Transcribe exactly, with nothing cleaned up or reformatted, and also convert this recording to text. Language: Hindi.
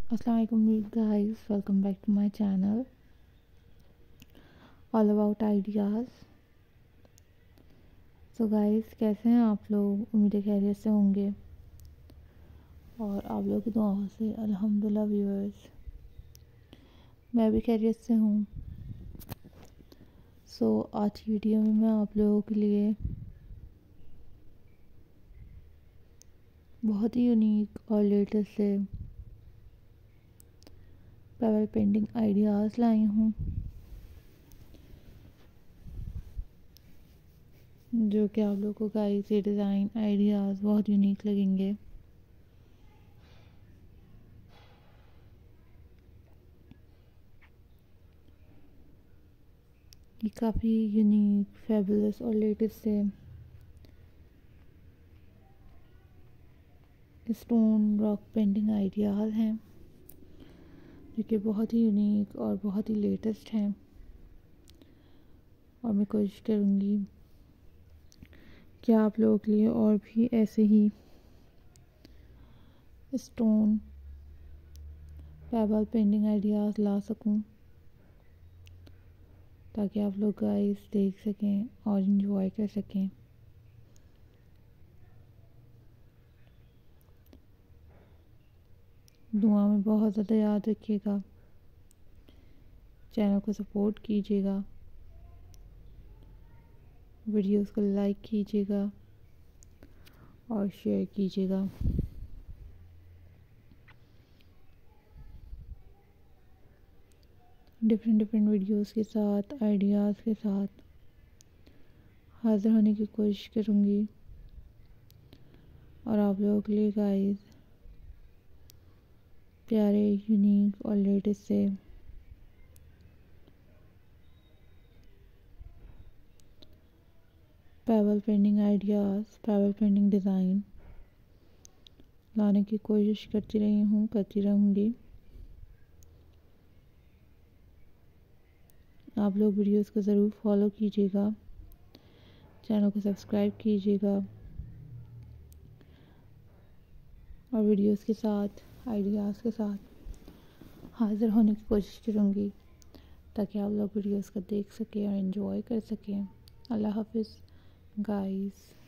Assalamualaikum guys, welcome back to my channel all about ideas. So guys, कैसे हैं आप लोग? उम्मीद है खैरियत से होंगे और आप लोगों की दुआओं से अल्हम्दुलिल्लाह व्यूअर्स मैं भी खैरियत से हूँ। सो so, आज की वीडियो में मैं आप लोगों के लिए बहुत ही यूनिक और लेटेस्ट से पेबल पेंटिंग आइडियाज़ लाई हूँ जो कि आप लोगों को गाइस ये डिज़ाइन आइडियाज़ बहुत यूनिक लगेंगे। ये काफ़ी यूनिक फैबुलस और लेटेस्ट से स्टोन रॉक पेंटिंग आइडियाज़ हैं जो कि बहुत ही यूनिक और बहुत ही लेटेस्ट हैं और मैं कोशिश करूँगी कि आप लोगों के लिए और भी ऐसे ही स्टोन पेबल पेंटिंग आइडियाज़ ला सकूं ताकि आप लोग गाइस देख सकें और इन्जॉय कर सकें। दुआ में बहुत ज़्यादा याद रखिएगा, चैनल को सपोर्ट कीजिएगा, वीडियोस को लाइक कीजिएगा और शेयर कीजिएगा। डिफरेंट डिफरेंट वीडियोस के साथ आइडियाज़ के साथ हाज़िर होने की कोशिश करूँगी और आप लोगों के लिए गाइस प्यारे यूनिक और लेटेस्ट से pebble painting ideas pebble painting design लाने की कोशिश करती रही हूँ करती रहूँगी। आप लोग वीडियोस को ज़रूर फॉलो कीजिएगा, चैनल को सब्सक्राइब कीजिएगा और वीडियोस के साथ आइडियाज़ के साथ हाज़िर होने की कोशिश करूँगी ताकि आप लोग वीडियोस को देख सकें और एंजॉय कर सकें। अल्लाह हाफिज़ गाइस।